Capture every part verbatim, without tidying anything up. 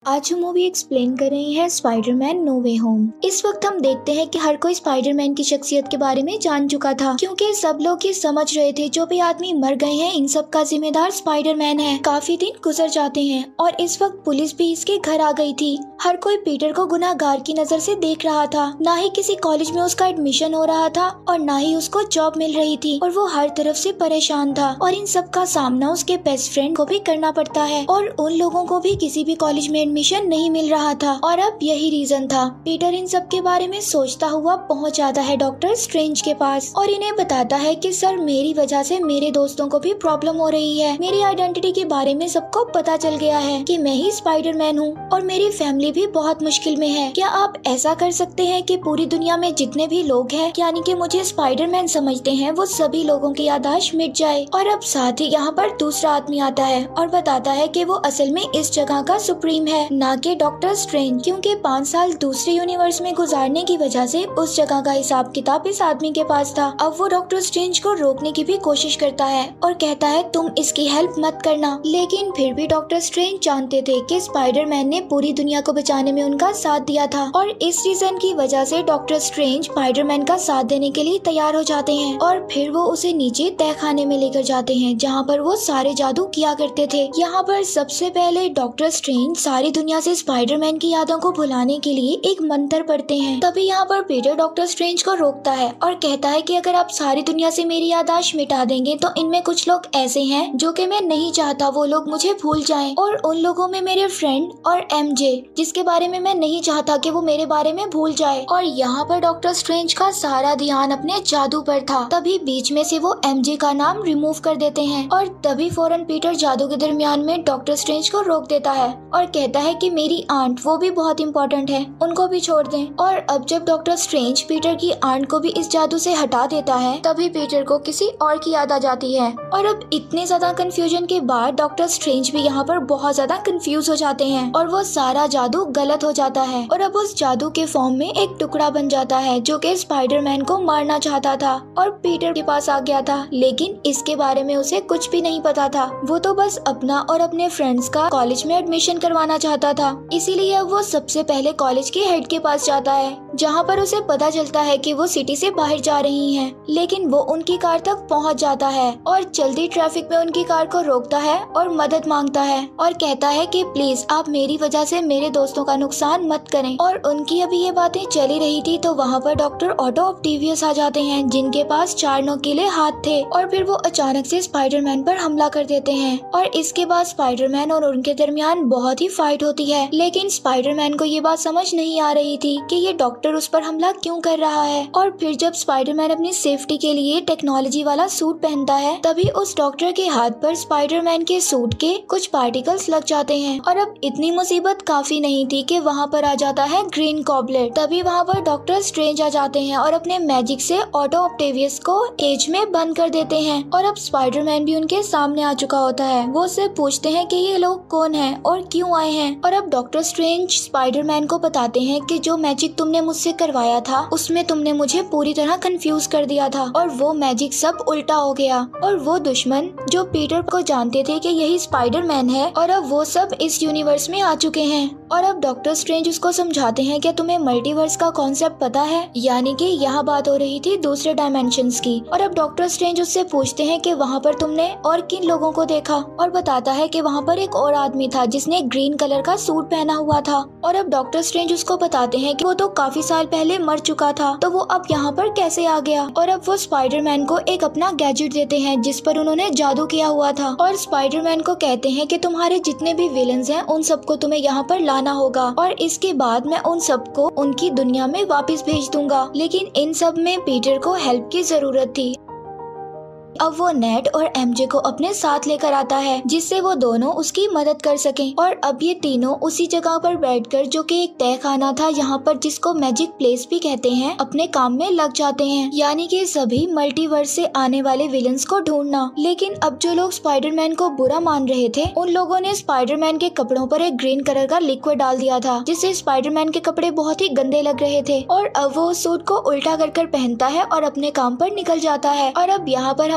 आज हम movie explain कर रहे हैं स्पाइडरमैन नो वे होम। इस वक्त हम देखते हैं कि हर कोई स्पाइडरमैन की शख्सियत के बारे में जान चुका था, क्योंकि सब लोग ये समझ रहे थे जो भी आदमी मर गए हैं इन सब का जिम्मेदार स्पाइडरमैन है। काफी दिन गुजर जाते हैं और इस वक्त पुलिस भी इसके घर आ गई थी। हर कोई पीटर को गुनाहगार की नजर से देख रहा था। ना ही किसी कॉलेज में उसका एडमिशन हो रहा था और ना ही उसको जॉब मिल रही थी और वो हर तरफ से परेशान था। और इन सब का सामना उसके बेस्ट फ्रेंड को भी करना पड़ता है और उन लोगों को भी किसी भी कॉलेज में एडमिशन नहीं मिल रहा था। और अब यही रीजन था। पीटर इन सब के बारे में सोचता हुआ पहुंच जाता है डॉक्टर स्ट्रेंज के पास और इन्हें बताता है कि सर मेरी वजह से मेरे दोस्तों को भी प्रॉब्लम हो रही है। मेरी आइडेंटिटी के बारे में सबको पता चल गया है कि मैं ही स्पाइडरमैन हूँ और मेरी फैमिली भी बहुत मुश्किल में है। क्या आप ऐसा कर सकते हैं कि पूरी दुनिया में जितने भी लोग हैं यानी कि मुझे स्पाइडरमैन समझते हैं वो सभी लोगों की याददाश्त मिट जाए। और अब साथ ही यहाँ पर दूसरा आदमी आता है और बताता है कि वो असल में इस जगह का सुप्रीम है, ना कि डॉक्टर स्ट्रेंज, क्योंकि पाँच साल दूसरे यूनिवर्स में गुजारने की वजह से उस जगह का हिसाब किताब इस आदमी के पास था। अब वो डॉक्टर स्ट्रेंज को रोकने की भी कोशिश करता है और कहता है तुम इसकी हेल्प मत करना। लेकिन फिर भी डॉक्टर स्ट्रेंज जानते थे कि स्पाइडरमैन ने पूरी दुनिया को बचाने में उनका साथ दिया था और इस रीजन की वजह से डॉक्टर स्ट्रेंज स्पाइडरमैन का साथ देने के लिए तैयार हो जाते हैं और फिर वो उसे नीचे तहखाने में लेकर जाते हैं जहाँ पर वो सारे जादू किया करते थे। यहाँ पर सबसे पहले डॉक्टर स्ट्रेंज सारी दुनिया से स्पाइडरमैन की यादों को भुलाने के लिए एक मंत्र पढ़ते हैं। तभी यहाँ पर पीटर डॉक्टर स्ट्रेंज को रोकता है और कहता है कि अगर आप सारी दुनिया से मेरी याददाश्त मिटा देंगे तो इनमें कुछ लोग ऐसे हैं जो कि मैं नहीं चाहता वो लोग मुझे भूल जाएं, और उन लोगों में मेरे फ्रेंड और एमजे जिसके बारे में मैं नहीं चाहता कि वो मेरे बारे में भूल जाए। और यहाँ पर डॉक्टर स्ट्रेंज का सारा ध्यान अपने जादू पर था। तभी बीच में से वो एमजे का नाम रिमूव कर देते हैं और तभी फौरन पीटर जादू के दरमियान में डॉक्टर स्ट्रेंज को रोक देता है और कहता है कि मेरी आंट वो भी बहुत इम्पोर्टेंट है, उनको भी छोड़ दें। और अब जब डॉक्टर स्ट्रेंज पीटर की आंट को भी इस जादू से हटा देता है तभी पीटर को किसी और की याद आ जाती है। और अब इतने ज्यादा कंफ्यूजन के बाद डॉक्टर स्ट्रेंज भी यहाँ पर बहुत ज्यादा कंफ्यूज हो जाते हैं और वो सारा जादू गलत हो जाता है और अब उस जादू के फॉर्म में एक टुकड़ा बन जाता है जो कि स्पाइडरमैन को मारना चाहता था और पीटर के पास आ गया था। लेकिन इसके बारे में उसे कुछ भी नहीं पता था। वो तो बस अपना और अपने फ्रेंड्स का कॉलेज में एडमिशन करवाना चाहता था, इसीलिए अब वो सबसे पहले कॉलेज के हेड के पास जाता है जहाँ पर उसे पता चलता है कि वो सिटी से बाहर जा रही हैं। लेकिन वो उनकी कार तक पहुँच जाता है और जल्दी ट्रैफिक में उनकी कार को रोकता है और मदद मांगता है और कहता है कि प्लीज आप मेरी वजह से मेरे दोस्तों का नुकसान मत करें। और उनकी अभी ये बातें चली रही थी तो वहाँ पर डॉक्टर ऑटो ऑक्टेवियस आ जाते हैं जिनके पास चार नोकीले हाथ थे और फिर वो अचानक से स्पाइडरमैन पर हमला कर देते हैं। और इसके बाद स्पाइडरमैन और उनके दरमियान बहुत ही फाइट होती है। लेकिन स्पाइडरमैन को ये बात समझ नहीं आ रही थी कि ये डॉक्टर उस पर हमला क्यों कर रहा है। और फिर जब स्पाइडरमैन अपनी सेफ्टी के लिए टेक्नोलॉजी वाला सूट पहनता है तभी उस डॉक्टर के हाथ पर स्पाइडरमैन के सूट के कुछ पार्टिकल्स लग जाते हैं। और अब इतनी मुसीबत काफी नहीं थी कि वहाँ पर आ जाता है ग्रीन गॉबलेट। तभी वहाँ पर डॉक्टर स्ट्रेंज आ जाते हैं और अपने मैजिक से ऑटो ऑक्टेवियस को केज में बंद कर देते हैं। और अब स्पाइडरमैन भी उनके सामने आ चुका होता है। वो उससे पूछते हैं कि ये लोग कौन हैं और क्यों आए हैं। और अब डॉक्टर स्ट्रेंज स्पाइडरमैन को बताते हैं कि जो मैजिक तुमने मुझसे करवाया था उसमें तुमने मुझे पूरी तरह कंफ्यूज कर दिया था और वो मैजिक सब उल्टा हो गया। और वो दुश्मन जो पीटर को जानते थे कि यही स्पाइडरमैन है और अब वो सब इस यूनिवर्स में आ चुके हैं। और अब डॉक्टर स्ट्रेंज उसको समझाते हैं कि तुम्हें मल्टीवर्स का कॉन्सेप्ट पता है, यानी कि यहाँ बात हो रही थी दूसरे डायमेंशंस की। और अब डॉक्टर स्ट्रेंज उससे पूछते हैं कि वहाँ पर तुमने और किन लोगों को देखा और बताता है कि वहाँ पर एक और आदमी था जिसने ग्रीन कलर का सूट पहना हुआ था। और अब डॉक्टर स्ट्रेंज उसको बताते हैं कि वो तो काफी साल पहले मर चुका था तो वो अब यहाँ पर कैसे आ गया। और अब वो स्पाइडरमैन को एक अपना गैजेट देते हैं जिस पर उन्होंने जादू किया हुआ था और स्पाइडरमैन को कहते हैं कि तुम्हारे जितने भी विलन्स हैं उन सबको तुम्हें यहाँ पर लाना होगा और इसके बाद मैं उन सबको उनकी दुनिया में वापस भेज दूंगा। लेकिन इन सब में पीटर को हेल्प की जरूरत थी। अब वो नेट और एमजे को अपने साथ लेकर आता है जिससे वो दोनों उसकी मदद कर सकें। और अब ये तीनों उसी जगह पर बैठकर जो कि एक तहखाना था यहाँ पर जिसको मैजिक प्लेस भी कहते हैं अपने काम में लग जाते हैं, यानी कि सभी मल्टीवर्स से आने वाले विलन्स को ढूंढना। लेकिन अब जो लोग स्पाइडरमैन को बुरा मान रहे थे उन लोगों ने स्पाइडरमैन के कपड़ों पर एक ग्रीन कलर का लिक्विड डाल दिया था जिससे स्पाइडरमैन के कपड़े बहुत ही गंदे लग रहे थे। और अब वो सूट को उल्टा कर कर पहनता है और अपने काम पर निकल जाता है। और अब यहाँ पर हम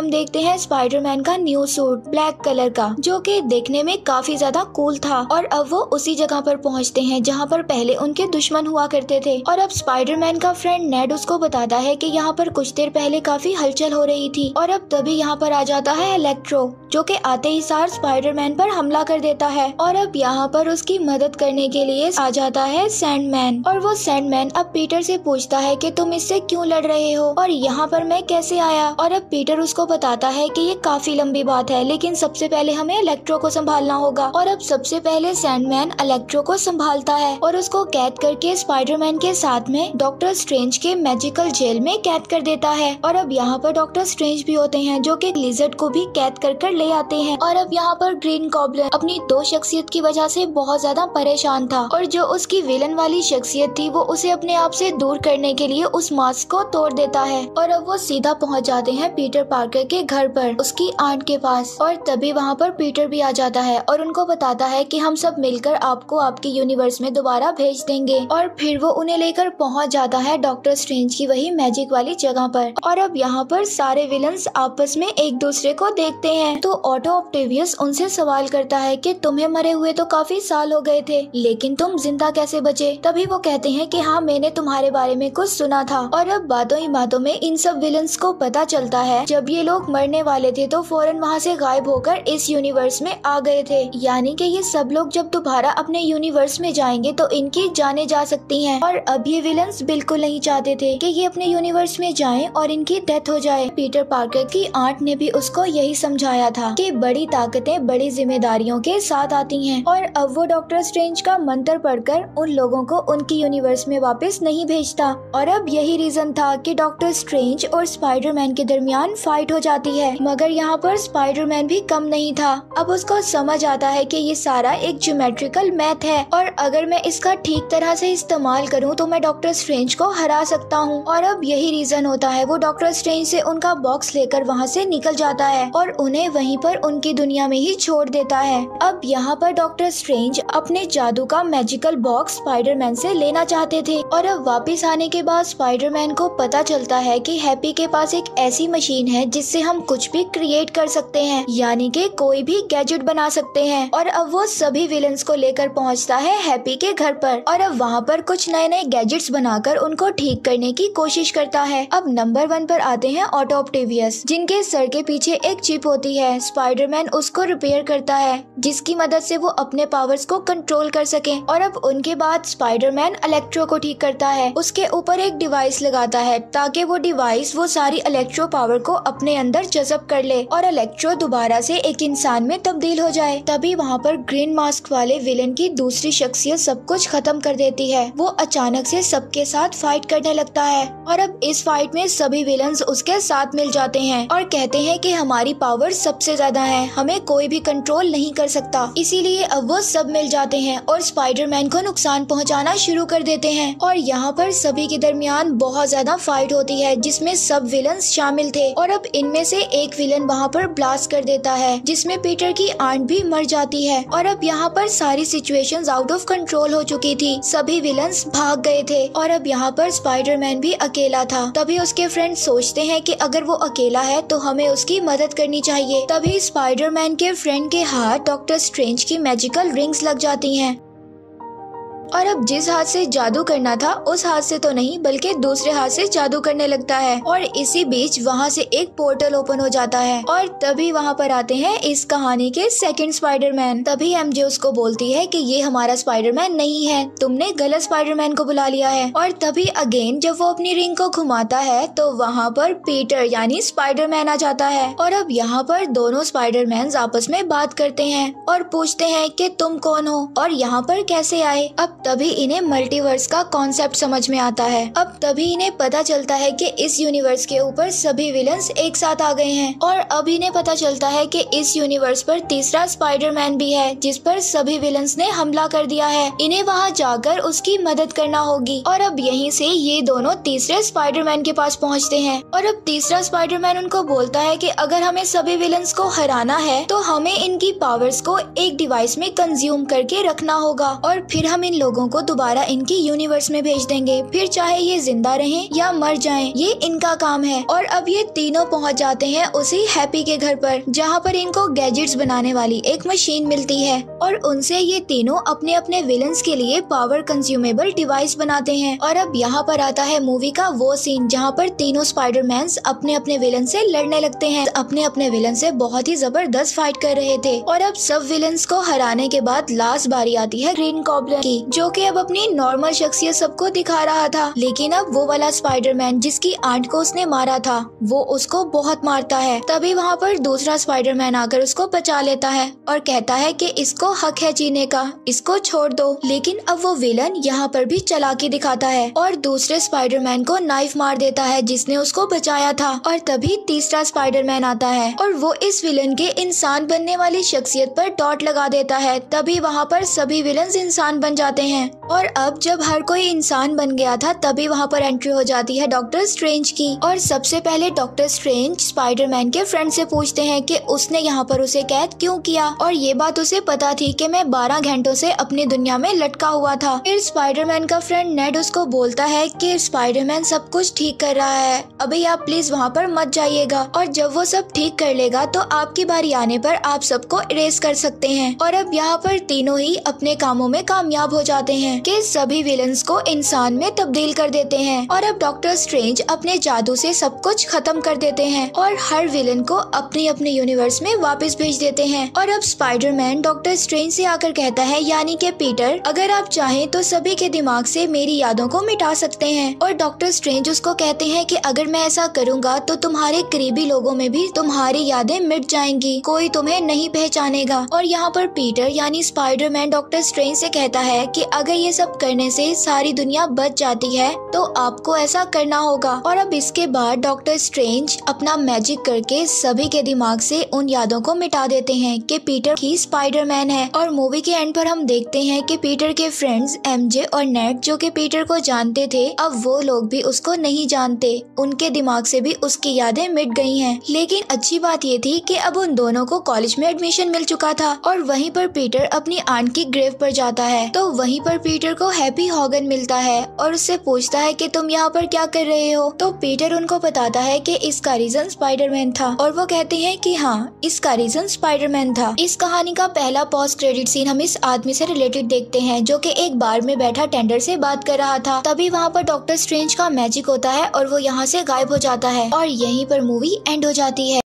हम देखते हैं स्पाइडरमैन का न्यू सूट ब्लैक कलर का, जो कि देखने में काफी ज्यादा कूल था। और अब वो उसी जगह पर पहुंचते हैं जहां पर पहले उनके दुश्मन हुआ करते थे। और अब स्पाइडरमैन का फ्रेंड नेड उसको बताता है कि यहाँ पर कुछ देर पहले काफी हलचल हो रही थी। और अब तभी यहाँ पर आ जाता है इलेक्ट्रो, जो कि आते ही सार स्पाइडरमैन पर हमला कर देता है। और अब यहाँ पर उसकी मदद करने के लिए आ जाता है सैंडमैन। और वो सैंडमैन अब पीटर से पूछता है कि तुम इससे क्यों लड़ रहे हो और यहाँ पर मैं कैसे आया। और अब पीटर उसको बताता है कि ये काफी लंबी बात है, लेकिन सबसे पहले हमें इलेक्ट्रो को संभालना होगा। और अब सबसे पहले सैंडमैन इलेक्ट्रो को संभालता है और उसको कैद करके स्पाइडरमैन के साथ में डॉक्टर स्ट्रेंज के मैजिकल जेल में कैद कर देता है। और अब यहाँ पर डॉक्टर स्ट्रेंज भी होते हैं, जो कि लिजर्ड को भी कैद कर कर ले आते हैं। और अब यहाँ पर ग्रीन गॉब्लिन अपनी दो शख्सियत की वजह से बहुत ज्यादा परेशान था, और जो उसकी विलन वाली शख्सियत थी वो उसे अपने आप से दूर करने के लिए उस मास्क को तोड़ देता है। और अब वो सीधा पहुँच जाते हैं पीटर पार्कर के घर पर, उसकी आंट के पास। और तभी वहाँ पर पीटर भी आ जाता है और उनको बताता है कि हम सब मिलकर आपको आपके यूनिवर्स में दोबारा भेज देंगे। और फिर वो उन्हें लेकर पहुँच जाता है डॉक्टर स्ट्रेंज की वही मैजिक वाली जगह पर। और अब यहाँ पर सारे विलन्स आपस में एक दूसरे को देखते हैं, तो ऑटो ऑक्टेवियस उनसे सवाल करता है कि तुम्हें मरे हुए तो काफी साल हो गए थे, लेकिन तुम जिंदा कैसे बचे। तभी वो कहते हैं कि हाँ, मैंने तुम्हारे बारे में कुछ सुना था। और अब बातों ही बातों में इन सब विलन्स को पता चलता है जब ये लोग मरने वाले थे तो फौरन वहाँ से गायब होकर इस यूनिवर्स में आ गए थे, यानी कि ये सब लोग जब दोबारा अपने यूनिवर्स में जाएंगे तो इनकी जाने जा सकती हैं। और अब ये विलन्स बिल्कुल नहीं चाहते थे कि ये अपने यूनिवर्स में जाएं और इनकी डेथ हो जाए। पीटर पार्कर की आंट ने भी उसको यही समझाया था कि बड़ी ताकतें बड़ी जिम्मेदारियों के साथ आती हैं। और अब वो डॉक्टर स्ट्रेंज का मंत्र पढ़कर उन लोगों को उनकी यूनिवर्स में वापस नहीं भेजता। और अब यही रीजन था कि डॉक्टर स्ट्रेंज और स्पाइडरमैन के दरमियान फाइट हो जाती है। मगर यहाँ पर स्पाइडरमैन भी कम नहीं था। अब उसको समझ आता है कि ये सारा एक ज्योमेट्रिकल मैथ है और अगर मैं इसका ठीक तरह से इस्तेमाल करूँ तो मैं डॉक्टर स्ट्रेंज को हरा सकता हूँ। और अब यही रीजन होता है वो डॉक्टर स्ट्रेंज से उनका बॉक्स लेकर वहाँ से निकल जाता है और उन्हें वहीं पर उनकी दुनिया में ही छोड़ देता है। अब यहाँ पर डॉक्टर स्ट्रेंज अपने जादू का मैजिकल बॉक्स स्पाइडरमैन से लेना चाहते थे। और अब वापस आने के बाद स्पाइडरमैन को पता चलता है कि हैप्पी के पास एक ऐसी मशीन है जिससे हम कुछ भी क्रिएट कर सकते हैं, यानी कि कोई भी गैजेट बना सकते हैं। और अब वो सभी विलन्स को लेकर पहुंचता है हैप्पी के घर पर और अब वहाँ पर कुछ नए नए गैजेट्स बनाकर उनको ठीक करने की कोशिश करता है। अब नंबर वन पर आते हैं ऑटो ऑक्टेवियस, जिनके सर के पीछे एक चिप होती है। स्पाइडरमैन उसको रिपेयर करता है जिसकी मदद से वो अपने पावर्स को कंट्रोल कर सके। और अब उनके बाद स्पाइडरमैन इलेक्ट्रो को ठीक करता है, उसके ऊपर एक डिवाइस लगाता है ताकि वो डिवाइस वो सारी इलेक्ट्रो पावर को अपने अंदर जज़ब कर ले और इलेक्ट्रो दोबारा से एक इंसान में तब्दील हो जाए। तभी वहाँ पर ग्रीन मास्क वाले विलेन की दूसरी शख्सियत सब कुछ खत्म कर देती है। वो अचानक से सबके साथ फाइट करने लगता है और अब इस फाइट में सभी विलन्स उसके साथ मिल जाते हैं और कहते हैं कि हमारी पावर सबसे ज्यादा है, हमें कोई भी कंट्रोल नहीं कर सकता। इसीलिए अब वो सब मिल जाते हैं और स्पाइडरमैन को नुकसान पहुंचाना शुरू कर देते हैं। और यहाँ पर सभी के दरमियान बहुत ज्यादा फाइट होती है जिसमें सब विलन्स शामिल थे। और अब इनमें से एक विलन वहाँ पर ब्लास्ट कर देता है जिसमें पीटर की आंट भी मर जाती है। और अब यहाँ पर सारी सिचुएशंस आउट ऑफ कंट्रोल हो चुकी थी, सभी विलन्स भाग गए थे और अब यहाँ पर स्पाइडरमैन भी अकेला था। तभी उसके फ्रेंड सोचते हैं कि अगर वो अकेला है तो हमें उसकी मदद करनी चाहिए। तभी स्पाइडरमैन के फ्रेंड के हाथ डॉक्टर स्ट्रेंज की मैजिकल रिंग्स लग जाती हैं और अब जिस हाथ से जादू करना था उस हाथ से तो नहीं बल्कि दूसरे हाथ से जादू करने लगता है। और इसी बीच वहाँ से एक पोर्टल ओपन हो जाता है और तभी वहाँ पर आते हैं इस कहानी के सेकंड स्पाइडरमैन। तभी एमजे उसको बोलती है कि ये हमारा स्पाइडरमैन नहीं है, तुमने गलत स्पाइडरमैन को बुला लिया है। और तभी अगेन जब वो अपनी रिंग को घुमाता है तो वहाँ पर पीटर यानी स्पाइडरमैन आ जाता है और अब यहाँ पर दोनों स्पाइडरमैन आपस में बात करते हैं और पूछते हैं कि तुम कौन हो और यहाँ पर कैसे आए। अब तभी इन्हें मल्टीवर्स का कॉन्सेप्ट समझ में आता है। अब तभी इन्हें पता चलता है कि इस यूनिवर्स के ऊपर सभी विलन्स एक साथ आ गए हैं और अब इन्हें पता चलता है कि इस यूनिवर्स पर तीसरा स्पाइडरमैन भी है जिस पर सभी विलन्स ने हमला कर दिया है। इन्हें वहां जाकर उसकी मदद करना होगी। और अब यहीं से ये दोनों तीसरे स्पाइडरमैन के पास पहुंचते हैं और अब तीसरा स्पाइडरमैन उनको बोलता है कि अगर हमें सभी विलन्स को हराना है तो हमें इनकी पावर्स को एक डिवाइस में कंज्यूम करके रखना होगा और फिर हम इन लोगों को दोबारा इनके यूनिवर्स में भेज देंगे, फिर चाहे ये जिंदा रहें या मर जाएं, ये इनका काम है। और अब ये तीनों पहुंच जाते हैं उसी हैप्पी के घर पर, जहां पर इनको गैजेट्स बनाने वाली एक मशीन मिलती है और उनसे ये तीनों अपने अपने विलन्स के लिए पावर कंज्यूमेबल डिवाइस बनाते हैं। और अब यहाँ पर आता है मूवी का वो सीन जहाँ पर तीनों स्पाइडरमैन्स अपने अपने विलन से लड़ने लगते हैं, अपने अपने विलन से बहुत ही जबरदस्त फाइट कर रहे थे। और अब सब विलन्स को हराने के बाद लास्ट बारी आती है ग्रीन गॉब्लिन की, जो कि अब अपनी नॉर्मल शख्सियत सबको दिखा रहा था। लेकिन अब वो वाला स्पाइडरमैन जिसकी आंट को उसने मारा था, वो उसको बहुत मारता है। तभी वहाँ पर दूसरा स्पाइडरमैन आकर उसको बचा लेता है और कहता है कि इसको हक है जीने का, इसको छोड़ दो। लेकिन अब वो विलन यहाँ पर भी चालाकी दिखाता है और दूसरे स्पाइडरमैन को नाइफ मार देता है जिसने उसको बचाया था। और तभी तीसरा स्पाइडरमैन आता है और वो इस विलन के इंसान बनने वाली शख्सियत पर डॉट लगा देता है। तभी वहाँ पर सभी विलन्स इंसान बन जाते हैं। और अब जब हर कोई इंसान बन गया था, तभी वहाँ पर एंट्री हो जाती है डॉक्टर स्ट्रेंज की। और सबसे पहले डॉक्टर स्ट्रेंज स्पाइडरमैन के फ्रेंड से पूछते हैं कि उसने यहाँ पर उसे कैद क्यों किया, और ये बात उसे पता थी कि मैं बारह घंटों से अपनी दुनिया में लटका हुआ था। फिर स्पाइडरमैन का फ्रेंड नेड उसको बोलता है कि स्पाइडरमैन सब कुछ ठीक कर रहा है, अभी आप प्लीज वहाँ पर मत जाइएगा, और जब वो सब ठीक कर लेगा तो आपकी बारी आने पर आप सबको इरेज कर सकते हैं। और अब यहाँ पर तीनों ही अपने कामों में कामयाब हो जाते हैं कि सभी विलन्स को इंसान में तब्दील कर देते हैं। और अब डॉक्टर स्ट्रेंज अपने जादू से सब कुछ खत्म कर देते हैं और हर विलन को अपने अपने यूनिवर्स में वापस भेज देते हैं। और अब स्पाइडरमैन डॉक्टर स्ट्रेंज से आकर कहता है, यानी कि पीटर, अगर आप चाहें तो सभी के दिमाग से मेरी यादों को मिटा सकते हैं। और डॉक्टर स्ट्रेंज उसको कहते हैं कि अगर मैं ऐसा करूँगा तो तुम्हारे करीबी लोगों में भी तुम्हारी यादें मिट जाएंगी, कोई तुम्हें नहीं पहचानेगा। और यहाँ पर पीटर यानी स्पाइडरमैन डॉक्टर स्ट्रेंज से कहता है कि अगर ये सब करने से सारी दुनिया बच जाती है तो आपको ऐसा करना होगा। और अब इसके बाद डॉक्टर स्ट्रेंज अपना मैजिक करके सभी के दिमाग से उन यादों को मिटा देते हैं कि पीटर ही स्पाइडरमैन है। और मूवी के एंड पर हम देखते हैं कि पीटर के फ्रेंड्स एमजे और नेट, जो कि पीटर को जानते थे, अब वो लोग भी उसको नहीं जानते, उनके दिमाग से भी उसकी यादें मिट गई हैं। लेकिन अच्छी बात ये थी कि अब उन दोनों को कॉलेज में एडमिशन मिल चुका था। और वहीं पर पीटर अपनी आंट की ग्रेव पर जाता है तो वहीं पर पीटर को हैप्पी हॉगन मिलता है और उससे पूछता है कि तुम यहाँ पर क्या कर रहे हो। तो पीटर उनको बताता है कि इसका रीजन स्पाइडरमैन था, और वो कहते हैं कि हाँ, इसका रीजन स्पाइडरमैन था। इस कहानी का पहला पोस्ट क्रेडिट सीन हम इस आदमी से रिलेटेड देखते हैं जो कि एक बार में बैठा टेंडर से बात कर रहा था। तभी वहाँ पर डॉक्टर स्ट्रेंज का मैजिक होता है और वो यहाँ से गायब हो जाता है और यहीं पर मूवी एंड हो जाती है।